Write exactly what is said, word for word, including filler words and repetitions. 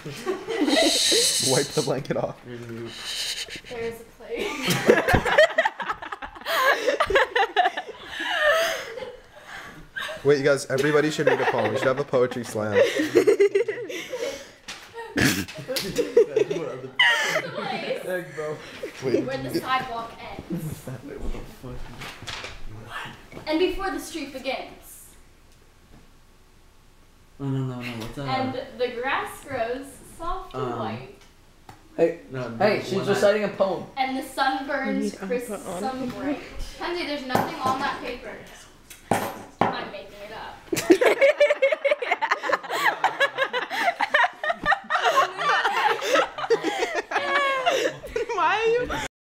Wipe the blanket off. There's a plate. Wait, you guys, everybody should read a poem. We should have a poetry slam. Thanks, bro. Wait. Where the sidewalk ends. And before the street begins. Oh, no, no, no. What's that? And the grass grows soft and Um, white. Hey, No, hey, no, she's when reciting a poem. And the sun burns Need to crisp put on. some bright. Kenzie, there's nothing on that paper. I'm making